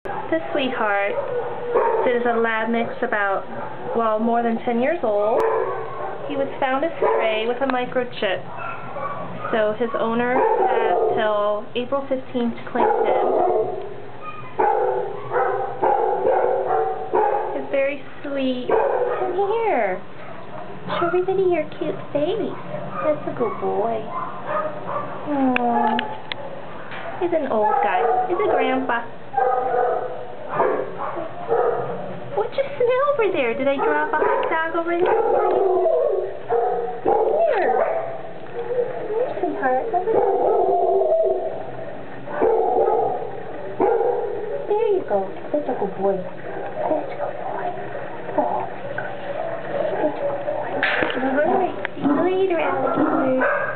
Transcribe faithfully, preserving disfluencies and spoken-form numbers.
This sweetheart is a lab mix about, well, more than ten years old. He was found a stray with a microchip. So his owner has till April fifteenth to claim him. He's very sweet. Come here. Show everybody your cute face. That's a good boy. Aww. He's an old guy. He's a grandpa. What you smell over there? Did I drop a hot dog over there for you? Here. Here, sweetheart. There you go. Such a good boy. Such a good boy. Oh, such a good boy. All right. See you later, alligator.